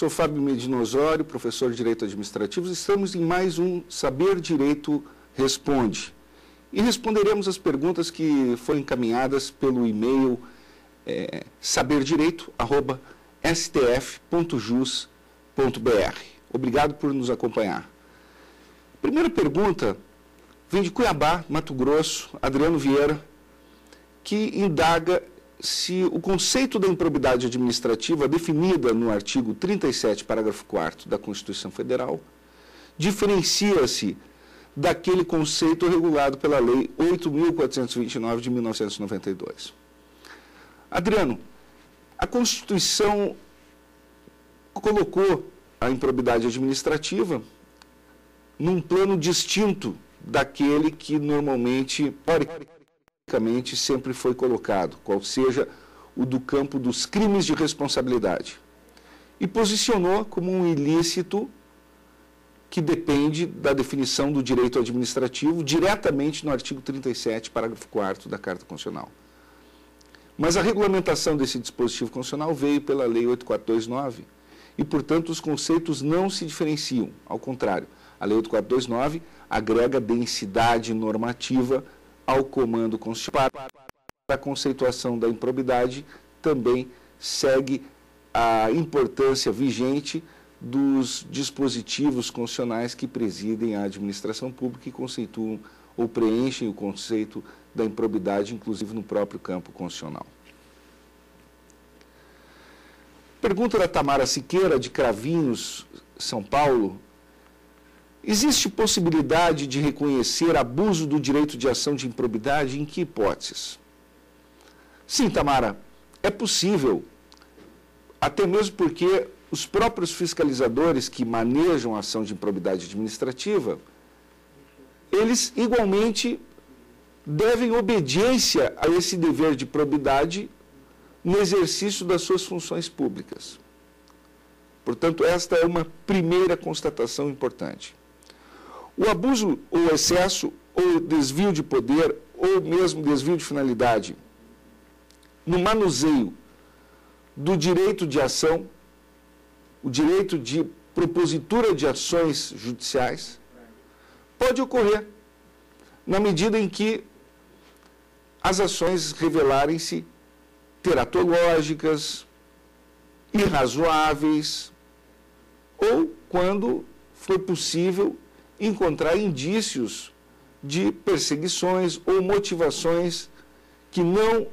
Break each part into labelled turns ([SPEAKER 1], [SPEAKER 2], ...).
[SPEAKER 1] Sou Fábio Medina Osório, professor de Direito Administrativo. Estamos em mais um Saber Direito Responde. E responderemos as perguntas que foram encaminhadas pelo e-mail saberdireito@stf.jus.br. Obrigado por nos acompanhar. Primeira pergunta vem de Cuiabá, Mato Grosso, Adriano Vieira, que indaga se o conceito da improbidade administrativa definida no artigo 37, parágrafo 4º da Constituição Federal, diferencia-se daquele conceito regulado pela Lei 8.429 de 1992. Adriano, a Constituição colocou a improbidade administrativa num plano distinto daquele que normalmente, teoricamente, sempre foi colocado, qual seja o do campo dos crimes de responsabilidade, e posicionou como um ilícito que depende da definição do direito administrativo diretamente no artigo 37, parágrafo 4º da Carta Constitucional. Mas a regulamentação desse dispositivo constitucional veio pela Lei 8429 e, portanto, os conceitos não se diferenciam. Ao contrário, a Lei 8429 agrega densidade normativa ao comando constitucional. A conceituação da improbidade também segue a importância vigente dos dispositivos constitucionais que presidem a administração pública e conceituam ou preenchem o conceito da improbidade, inclusive no próprio campo constitucional. Pergunta da Tamara Siqueira, de Cravinhos, São Paulo. Existe possibilidade de reconhecer abuso do direito de ação de improbidade? Em que hipóteses? Sim, Tamara, é possível, até mesmo porque os próprios fiscalizadores que manejam a ação de improbidade administrativa, eles igualmente devem obediência a esse dever de probidade no exercício das suas funções públicas. Portanto, esta é uma primeira constatação importante. O abuso ou excesso ou desvio de poder ou mesmo desvio de finalidade no manuseio do direito de ação, o direito de propositura de ações judiciais, pode ocorrer na medida em que as ações revelarem-se teratológicas, irrazoáveis, ou quando for possível encontrar indícios de perseguições ou motivações que não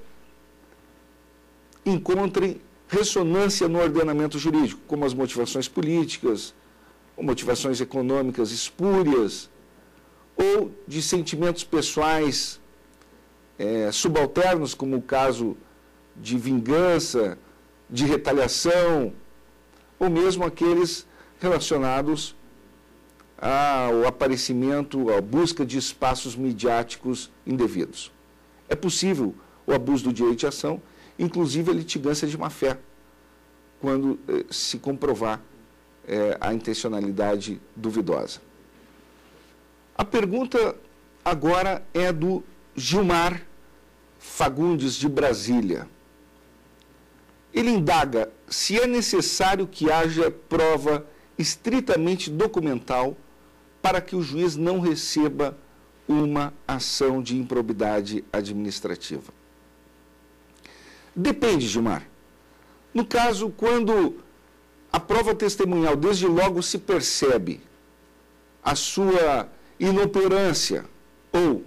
[SPEAKER 1] encontrem ressonância no ordenamento jurídico, como as motivações políticas, ou motivações econômicas espúrias, ou de sentimentos pessoais subalternos, como o caso de vingança, de retaliação, ou mesmo aqueles relacionados ao aparecimento, à busca de espaços midiáticos indevidos. É possível o abuso do direito de ação, inclusive a litigância de má-fé, quando se comprovar a intencionalidade duvidosa. A pergunta agora é do Gilmar Fagundes, de Brasília. Ele indaga se é necessário que haja prova estritamente documental para que o juiz não receba uma ação de improbidade administrativa. Depende, Gilmar. No caso, quando a prova testemunhal, desde logo, se percebe a sua inoperância ou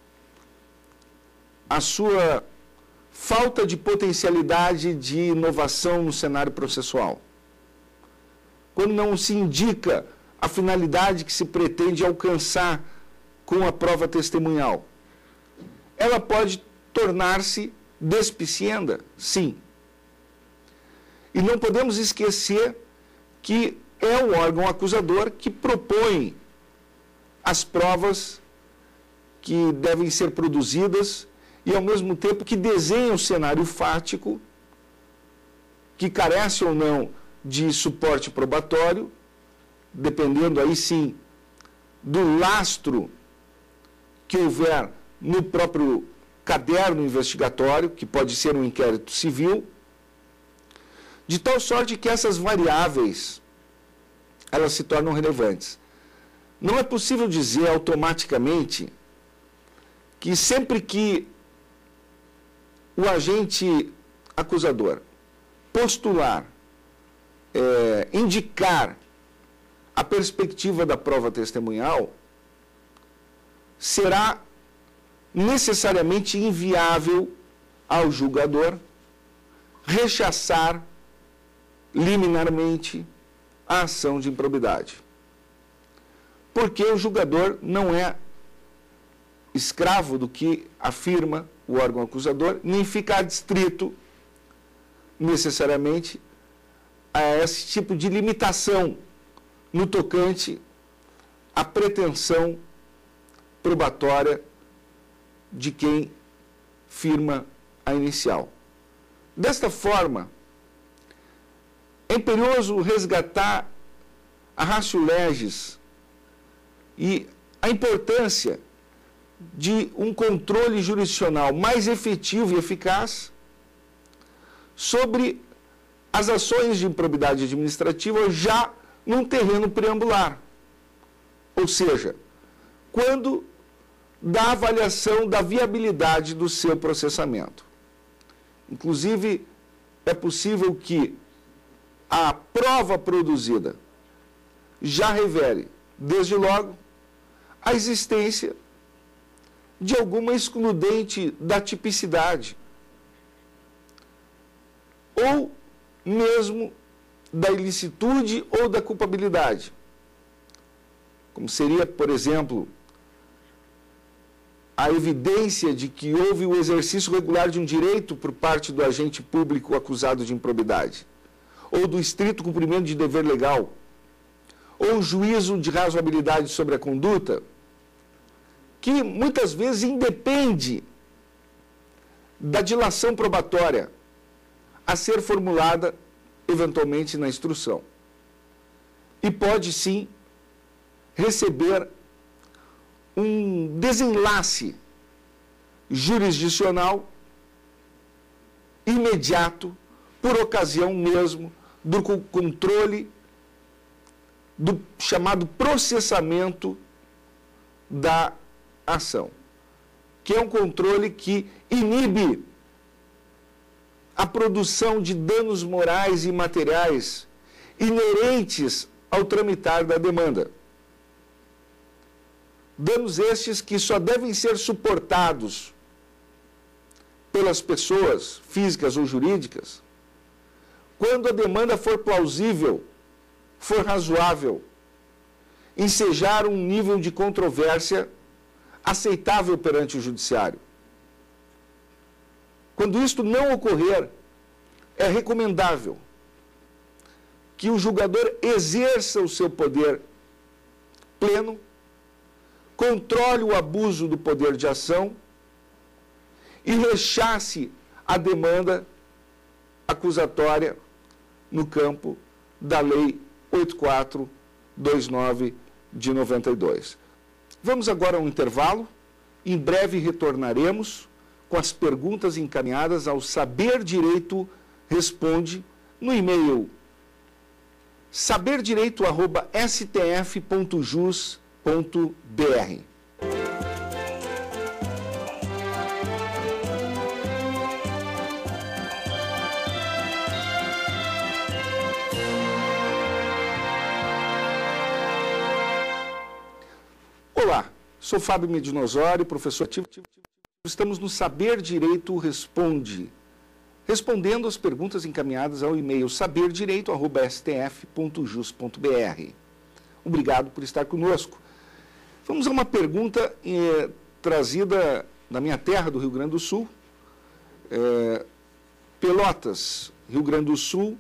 [SPEAKER 1] a sua falta de potencialidade de inovação no cenário processual, quando não se indica a finalidade que se pretende alcançar com a prova testemunhal, ela pode tornar-se despicienda, sim. E não podemos esquecer que é o órgão acusador que propõe as provas que devem ser produzidas e, ao mesmo tempo, que desenha o cenário fático, que carece ou não de suporte probatório, dependendo aí sim do lastro que houver no próprio caderno investigatório, que pode ser um inquérito civil, de tal sorte que essas variáveis, elas se tornam relevantes. Não é possível dizer automaticamente que sempre que o agente acusador postular, indicar a perspectiva da prova testemunhal, será necessariamente inviável ao julgador rechaçar liminarmente a ação de improbidade. Porque o julgador não é escravo do que afirma o órgão acusador, nem fica adstrito necessariamente a esse tipo de limitação no tocante à pretensão probatória de quem firma a inicial. Desta forma, é imperioso resgatar a ratio legis e a importância de um controle jurisdicional mais efetivo e eficaz sobre as ações de improbidade administrativa já num terreno preambular. Ou seja, quando da avaliação da viabilidade do seu processamento. Inclusive, é possível que a prova produzida já revele, desde logo, a existência de alguma excludente da tipicidade, ou mesmo da ilicitude ou da culpabilidade, como seria, por exemplo, a evidência de que houve o exercício regular de um direito por parte do agente público acusado de improbidade, ou do estrito cumprimento de dever legal, ou juízo de razoabilidade sobre a conduta, que muitas vezes independe da dilação probatória a ser formulada eventualmente na instrução. E pode sim receber um desenlace jurisdicional imediato por ocasião mesmo do controle do chamado processamento da ação, que é um controle que inibe a produção de danos morais e materiais inerentes ao tramitar da demanda. Danos estes que só devem ser suportados pelas pessoas físicas ou jurídicas quando a demanda for plausível, for razoável, ensejar um nível de controvérsia aceitável perante o judiciário. Quando isto não ocorrer, é recomendável que o julgador exerça o seu poder pleno, controle o abuso do poder de ação e rechace a demanda acusatória no campo da Lei 8429 de 92. Vamos agora a um intervalo. Em breve retornaremos com as perguntas encaminhadas ao Saber Direito Responde no e-mail saberdireito@stf.jus.br. Olá, sou Fábio Medinosório, professor ativo. Estamos no Saber Direito Responde, respondendo as perguntas encaminhadas ao e-mail saberdireito@stf.jus.br. Obrigado por estar conosco. Vamos a uma pergunta trazida da minha terra, do Rio Grande do Sul, Pelotas, Rio Grande do Sul.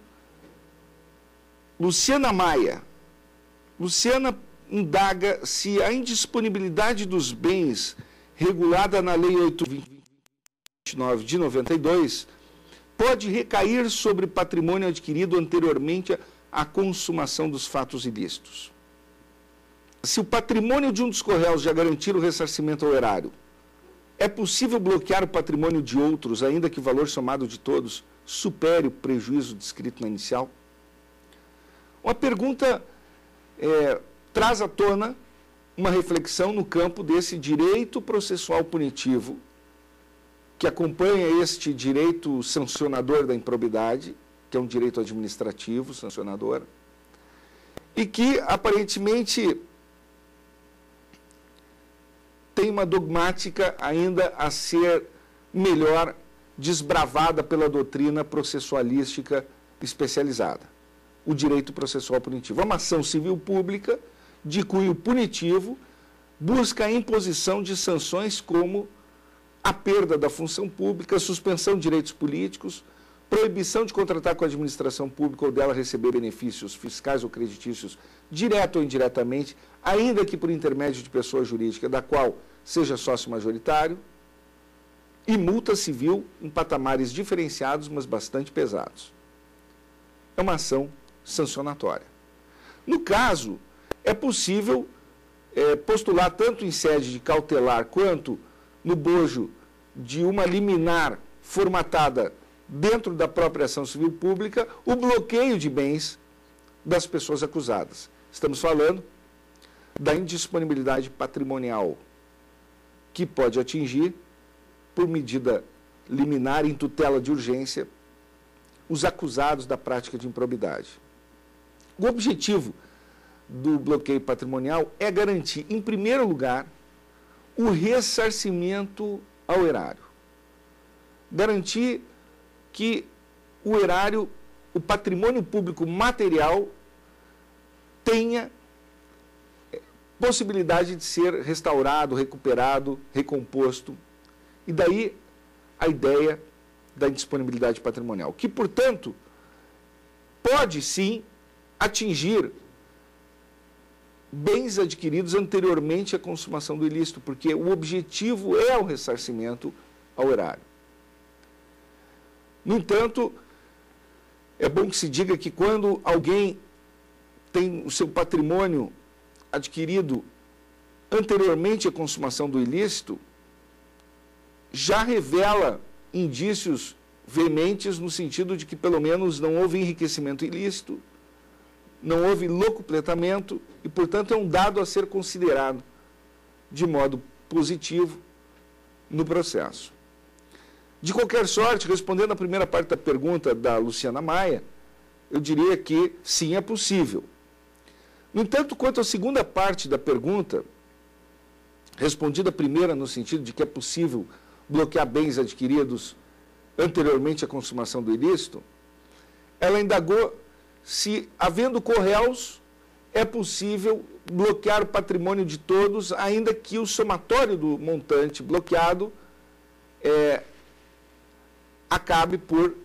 [SPEAKER 1] Luciana Maia. Luciana indaga se a indisponibilidade dos bens regulada na Lei 829 de 92 pode recair sobre patrimônio adquirido anteriormente à consumação dos fatos ilícitos. Se o patrimônio de um dos corréus já garantir o ressarcimento ao erário, é possível bloquear o patrimônio de outros, ainda que o valor somado de todos supere o prejuízo descrito na inicial? Uma pergunta traz à tona uma reflexão no campo desse direito processual punitivo, que acompanha este direito sancionador da improbidade, que é um direito administrativo sancionador, e que, aparentemente, tem uma dogmática ainda a ser melhor desbravada pela doutrina processualística especializada, o direito processual punitivo. É uma ação civil pública de cunho punitivo, busca a imposição de sanções como a perda da função pública, suspensão de direitos políticos, proibição de contratar com a administração pública ou dela receber benefícios fiscais ou creditícios, direto ou indiretamente, ainda que por intermédio de pessoa jurídica da qual seja sócio majoritário, e multa civil em patamares diferenciados, mas bastante pesados. É uma ação sancionatória. No caso, é possível postular tanto em sede de cautelar quanto no bojo de uma liminar formatada dentro da própria ação civil pública o bloqueio de bens das pessoas acusadas. Estamos falando da indisponibilidade patrimonial, que pode atingir, por medida liminar em tutela de urgência, os acusados da prática de improbidade. O objetivo do bloqueio patrimonial é garantir, em primeiro lugar, o ressarcimento ao erário. Garantir que o erário, o patrimônio público material, tenha possibilidade de ser restaurado, recuperado, recomposto. E daí a ideia da indisponibilidade patrimonial, que, portanto, pode sim atingir bens adquiridos anteriormente à consumação do ilícito, porque o objetivo é o ressarcimento ao erário. No entanto, é bom que se diga que quando alguém tem o seu patrimônio adquirido anteriormente à consumação do ilícito, já revela indícios veementes no sentido de que, pelo menos, não houve enriquecimento ilícito, não houve locupletamento e, portanto, é um dado a ser considerado de modo positivo no processo. De qualquer sorte, respondendo à primeira parte da pergunta da Luciana Maia, eu diria que sim, é possível. No entanto, quanto à segunda parte da pergunta, respondida a primeira no sentido de que é possível bloquear bens adquiridos anteriormente à consumação do ilícito, ela indagou se, havendo corréus, é possível bloquear o patrimônio de todos, ainda que o somatório do montante bloqueado acabe por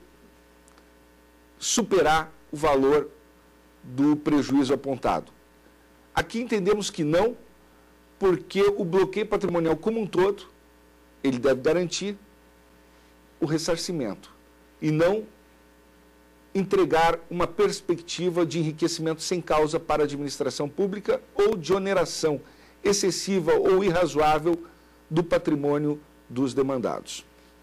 [SPEAKER 1] superar o valor do prejuízo apontado. Aqui entendemos que não, porque o bloqueio patrimonial como um todo, ele deve garantir o ressarcimento e não entregar uma perspectiva de enriquecimento sem causa para a administração pública ou de oneração excessiva ou irrazoável do patrimônio dos demandados.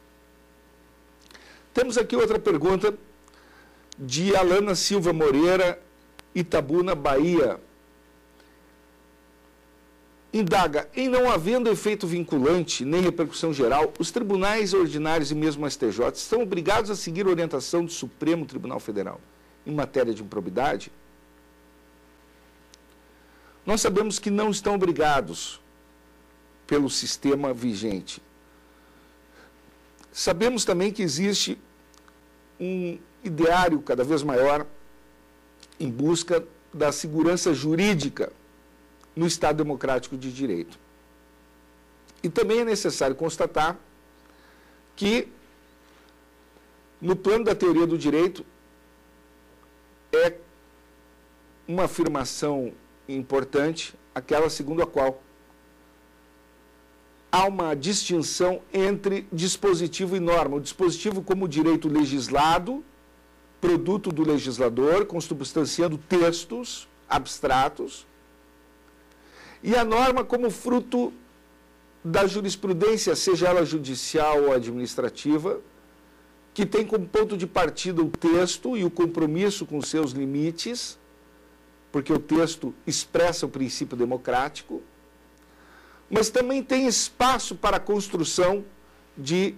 [SPEAKER 1] Temos aqui outra pergunta de Alana Silva Moreira, Itabuna, Bahia. Indaga, em não havendo efeito vinculante nem repercussão geral, os tribunais ordinários e mesmo o STJ estão obrigados a seguir a orientação do Supremo Tribunal Federal em matéria de improbidade? Nós sabemos que não estão obrigados pelo sistema vigente. Sabemos também que existe um ideário cada vez maior em busca da segurança jurídica no Estado Democrático de Direito. E também é necessário constatar que, no plano da teoria do direito, é uma afirmação importante, aquela segundo a qual há uma distinção entre dispositivo e norma. O dispositivo como direito legislado, produto do legislador, consubstanciando textos abstratos, e a norma como fruto da jurisprudência, seja ela judicial ou administrativa, que tem como ponto de partida o texto e o compromisso com seus limites, porque o texto expressa o princípio democrático, mas também tem espaço para a construção de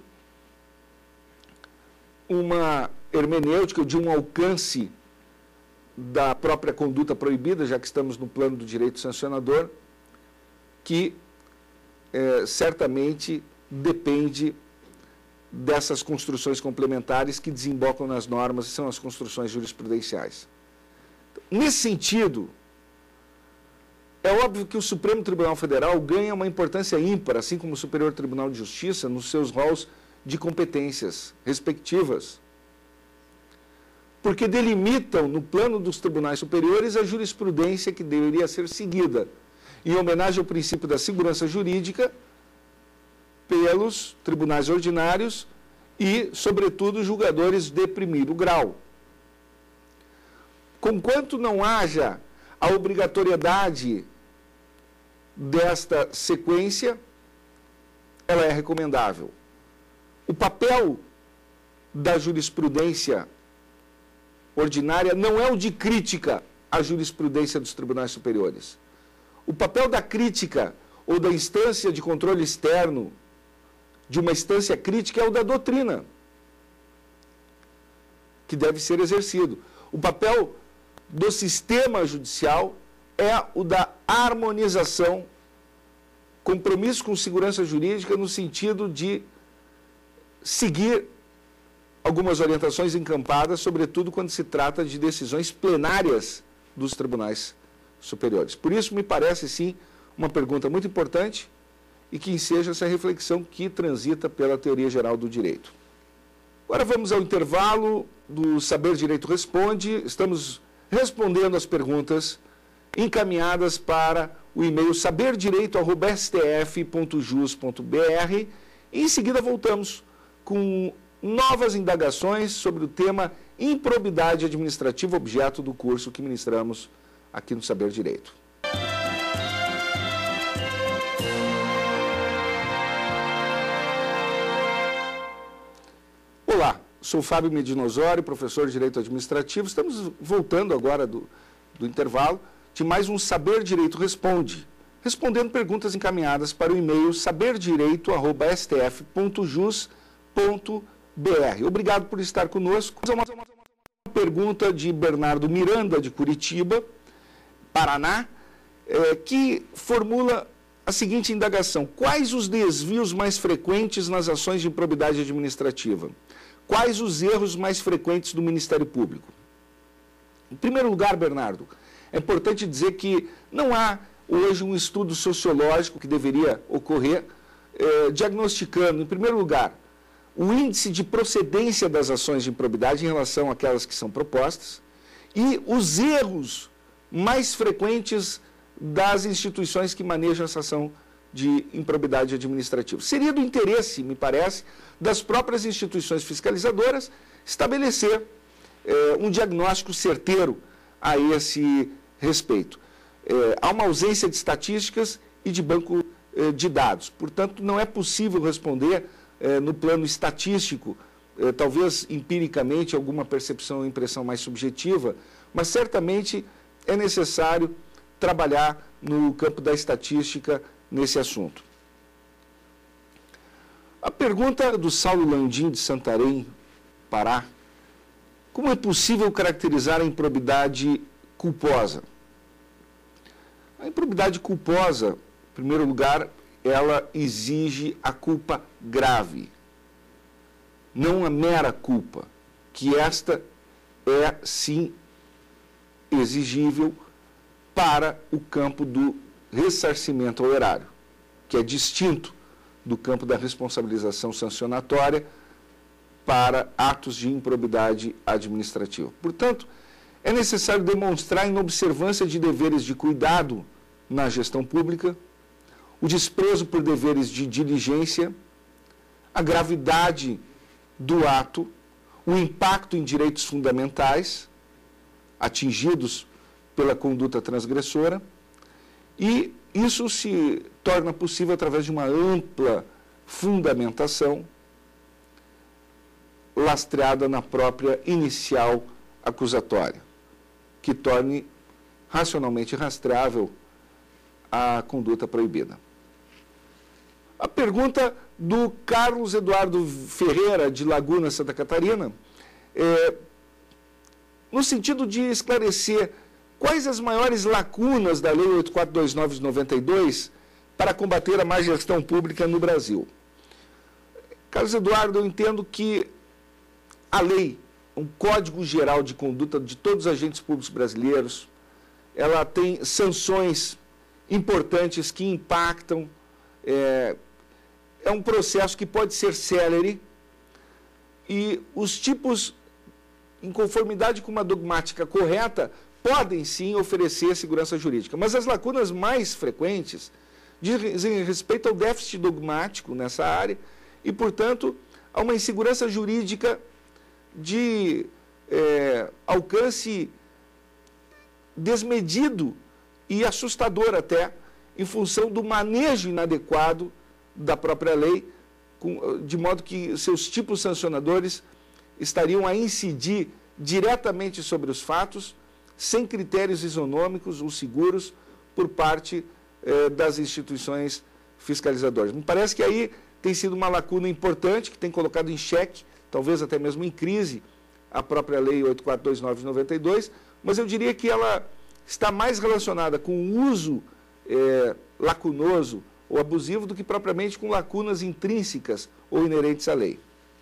[SPEAKER 1] uma hermenêutica, de um alcance da própria conduta proibida, já que estamos no plano do direito sancionador, que certamente depende dessas construções complementares que desembocam nas normas e são as construções jurisprudenciais. Nesse sentido, é óbvio que o Supremo Tribunal Federal ganha uma importância ímpar, assim como o Superior Tribunal de Justiça, nos seus rolos de competências respectivas, porque delimitam no plano dos tribunais superiores a jurisprudência que deveria ser seguida, em homenagem ao princípio da segurança jurídica, pelos tribunais ordinários e, sobretudo, julgadores de primeiro grau. Conquanto não haja a obrigatoriedade desta sequência, ela é recomendável. O papel da jurisprudência ordinária não é o de crítica à jurisprudência dos tribunais superiores. O papel da crítica ou da instância de controle externo, de uma instância crítica, é o da doutrina, que deve ser exercido. O papel do sistema judicial é o da harmonização, compromisso com segurança jurídica no sentido de seguir algumas orientações encampadas, sobretudo quando se trata de decisões plenárias dos tribunais superiores. Por isso, me parece, sim, uma pergunta muito importante e que enseja essa reflexão que transita pela teoria geral do direito. Agora vamos ao intervalo do Saber Direito Responde. Estamos respondendo as perguntas encaminhadas para o e-mail saberdireito@stf.jus.br e em seguida voltamos com novas indagações sobre o tema improbidade administrativa, objeto do curso que ministramos aqui no Saber Direito. Olá, sou Fábio Medina Osório, professor de Direito Administrativo. Estamos voltando agora do intervalo de mais um Saber Direito Responde, respondendo perguntas encaminhadas para o e-mail saberdireito@stf.jus.br. Obrigado por estar conosco. Uma pergunta de Bernardo Miranda, de Curitiba, Paraná, que formula a seguinte indagação: quais os desvios mais frequentes nas ações de improbidade administrativa? Quais os erros mais frequentes do Ministério Público? Em primeiro lugar, Bernardo, é importante dizer que não há hoje um estudo sociológico que deveria ocorrer diagnosticando, em primeiro lugar, o índice de procedência das ações de improbidade em relação àquelas que são propostas e os erros mais frequentes das instituições que manejam essa ação de improbidade administrativa. Seria do interesse, me parece, das próprias instituições fiscalizadoras estabelecer um diagnóstico certeiro a esse respeito. Há uma ausência de estatísticas e de banco de dados. Portanto, não é possível responder no plano estatístico, talvez empiricamente alguma percepção ou impressão mais subjetiva, mas certamente é necessário trabalhar no campo da estatística nesse assunto. A pergunta do Saulo Landim, de Santarém, Pará: como é possível caracterizar a improbidade culposa? A improbidade culposa, em primeiro lugar, ela exige a culpa grave, não a mera culpa, que esta é, sim, exigível para o campo do ressarcimento ao erário, que é distinto do campo da responsabilização sancionatória para atos de improbidade administrativa. Portanto, é necessário demonstrar a inobservância de deveres de cuidado na gestão pública, o desprezo por deveres de diligência, a gravidade do ato, o impacto em direitos fundamentais atingidos pela conduta transgressora, e isso se torna possível através de uma ampla fundamentação, lastreada na própria inicial acusatória, que torne racionalmente rastreável a conduta proibida. A pergunta do Carlos Eduardo Ferreira, de Laguna, Santa Catarina, no sentido de esclarecer quais as maiores lacunas da Lei 8429 de 92 para combater a má gestão pública no Brasil. Carlos Eduardo, eu entendo que a lei, um Código Geral de Conduta de todos os agentes públicos brasileiros, ela tem sanções importantes que impactam, é um processo que pode ser célere e os tipos, em conformidade com uma dogmática correta, podem sim oferecer segurança jurídica. Mas as lacunas mais frequentes dizem respeito ao déficit dogmático nessa área e, portanto, a uma insegurança jurídica de alcance desmedido e assustador até, em função do manejo inadequado da própria lei, de modo que seus tipos sancionadores estariam a incidir diretamente sobre os fatos, sem critérios isonômicos ou seguros por parte das instituições fiscalizadoras. Me parece que aí tem sido uma lacuna importante, que tem colocado em xeque, talvez até mesmo em crise, a própria Lei 8429 de 92, mas eu diria que ela está mais relacionada com o uso lacunoso ou abusivo do que propriamente com lacunas intrínsecas ou inerentes à lei.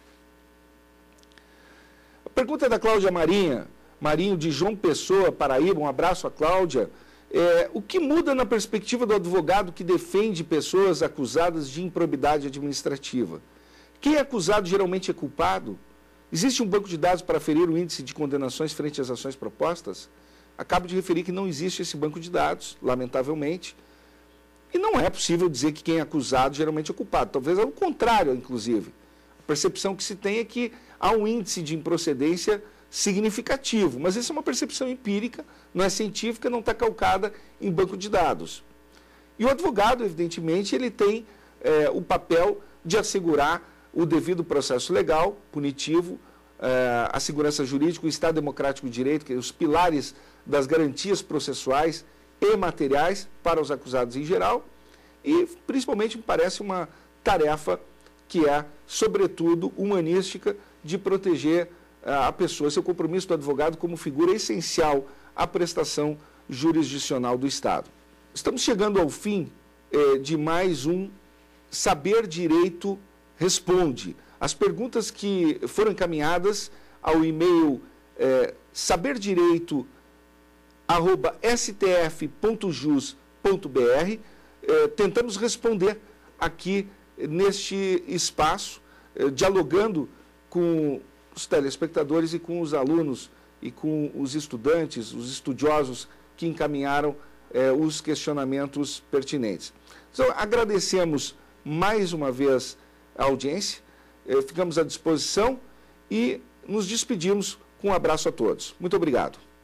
[SPEAKER 1] A pergunta é da Cláudia Marinho, de João Pessoa, Paraíba. Um abraço a Cláudia. O que muda na perspectiva do advogado que defende pessoas acusadas de improbidade administrativa? Quem é acusado geralmente é culpado? Existe um banco de dados para aferir o índice de condenações frente às ações propostas? Acabo de referir que não existe esse banco de dados, lamentavelmente, e não é possível dizer que quem é acusado geralmente é culpado. Talvez é o contrário, inclusive. A percepção que se tem é que há um índice de improcedência significativo, mas essa é uma percepção empírica, não é científica, não está calcada em banco de dados. E o advogado, evidentemente, ele tem o papel de assegurar o devido processo legal, punitivo, a segurança jurídica, o Estado Democrático de Direito, que é os pilares das garantias processuais e materiais para os acusados em geral, e principalmente me parece uma tarefa que é, sobretudo, humanística, de proteger a pessoa, seu compromisso do advogado como figura essencial à prestação jurisdicional do Estado. Estamos chegando ao fim de mais um Saber Direito Responde. As perguntas que foram encaminhadas ao e-mail saberdireito@stf.jus.br, tentamos responder aqui neste espaço, dialogando com os telespectadores e com os alunos e com os estudantes, os estudiosos que encaminharam os questionamentos pertinentes. Então, agradecemos mais uma vez a audiência, ficamos à disposição e nos despedimos com um abraço a todos. Muito obrigado.